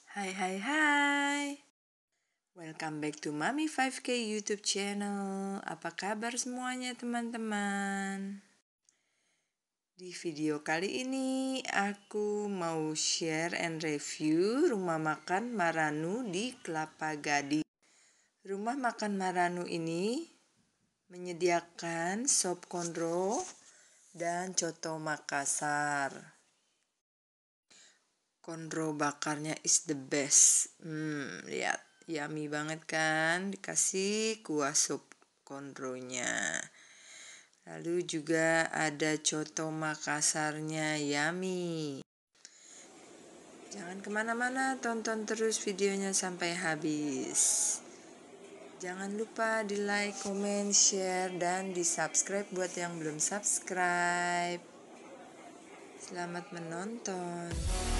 Hai hai hai. Welcome back to Mami 5K YouTube channel. Apa kabar semuanya teman-teman? Di video kali ini aku mau share and review rumah makan Maranu di Kelapa Gading. Rumah makan Maranu ini menyediakan sop konro dan coto Makassar. Konro bakarnya is the best. Lihat, yummy banget kan? Dikasih kuah sup konronya. Lalu juga ada coto Makassarnya, yummy. Jangan kemana-mana, tonton terus videonya sampai habis. Jangan lupa di like, comment, share, dan di subscribe buat yang belum subscribe. Selamat menonton.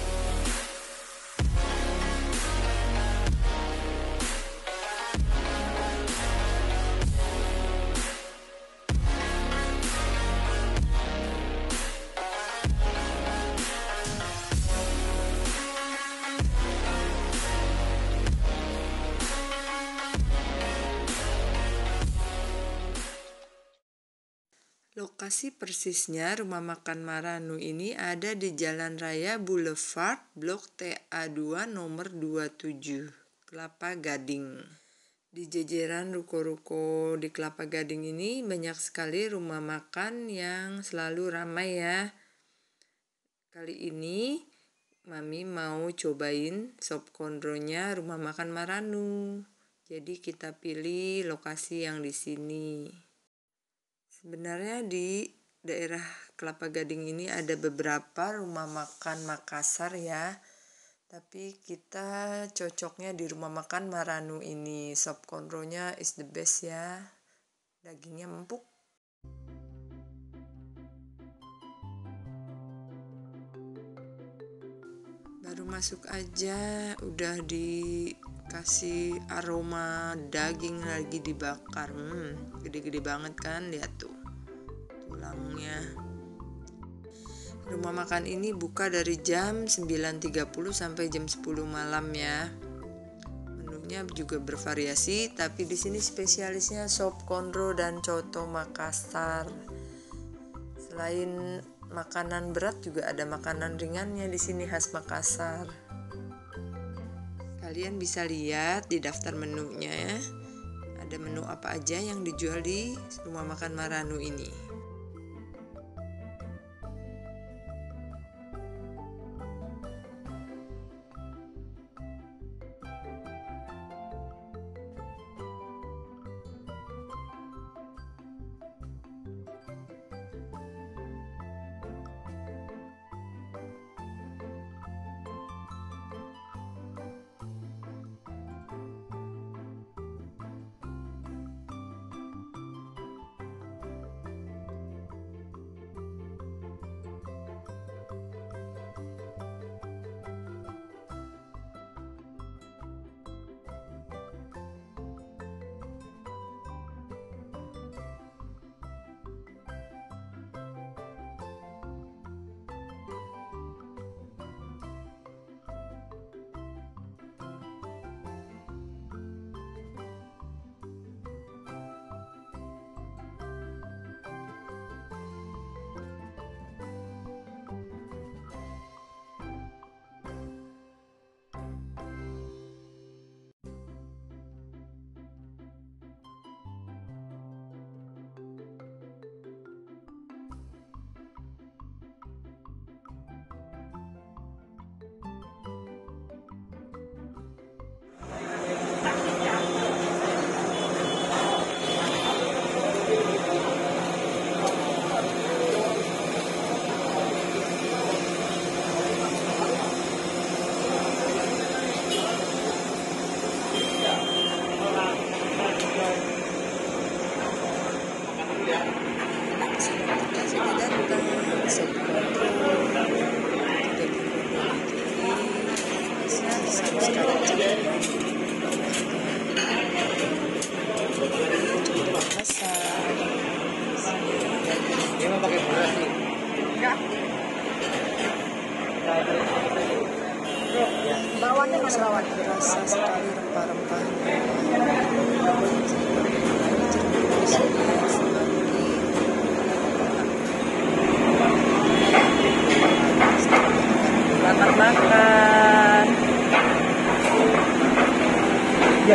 Lokasi persisnya rumah makan Maranu ini ada di Jalan Raya Boulevard Blok TA2 nomor 27, Kelapa Gading. Di jajaran ruko-ruko di Kelapa Gading ini banyak sekali rumah makan yang selalu ramai ya. Kali ini Mami mau cobain sop konronya rumah makan Maranu. Jadi kita pilih lokasi yang di sini. Sebenarnya di daerah Kelapa Gading ini ada beberapa rumah makan Makassar ya. Tapi kita cocoknya di rumah makan Maranu ini. Sop konronya is the best ya. Dagingnya empuk. Baru masuk aja udah dikasih aroma daging lagi dibakar. Gede-gede banget kan, lihat tuh tulangnya. Rumah makan ini buka dari jam 9.30 sampai jam 10 malam ya. Menunya juga bervariasi, tapi di sini spesialisnya sop konro dan coto Makassar. Selain makanan berat juga ada makanan ringannya di sini khas Makassar. Kalian bisa lihat di daftar menunya ya. Ada menu apa aja yang dijual di rumah makan Maranu ini. Dia mau pakai bola sih. Enggak. Bro, bawa sangat berasa sekali rempah-rempahnya. Di sini selamat makan. Ya.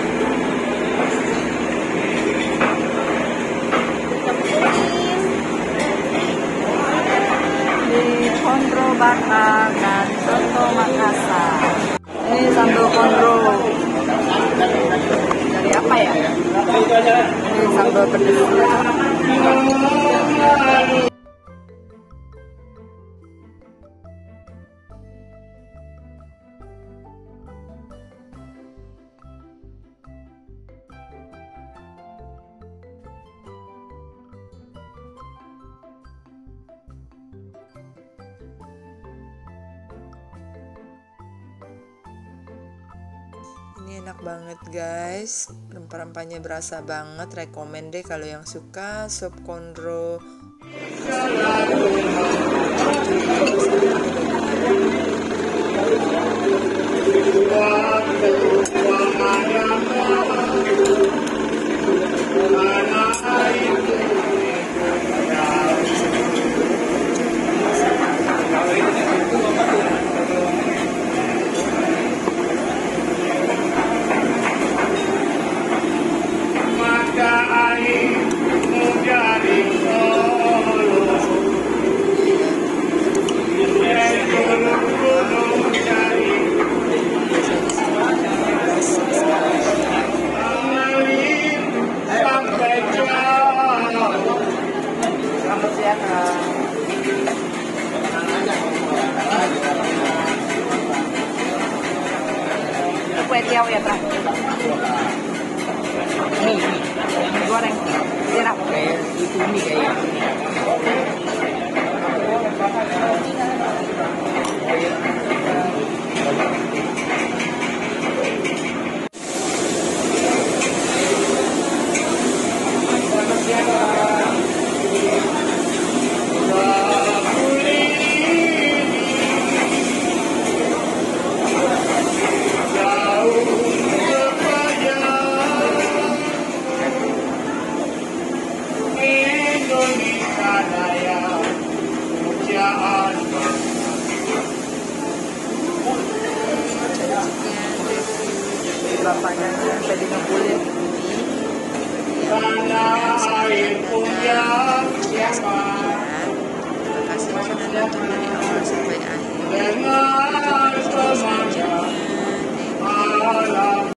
Di Kondro bakar dan soto Makassar. Ini sambal kondro. Dari apa ya? Ini sambal pedas. Ini enak banget guys, rempah-rempahnya berasa banget, rekomen deh kalau yang suka sop kondro. Kue tiaw ya, Tra? Mie goreng. Enak. Kayak itu mie kayaknya. Bapaknya tadi ngumpulin terima kasih sudah nonton dari awal sampai akhir.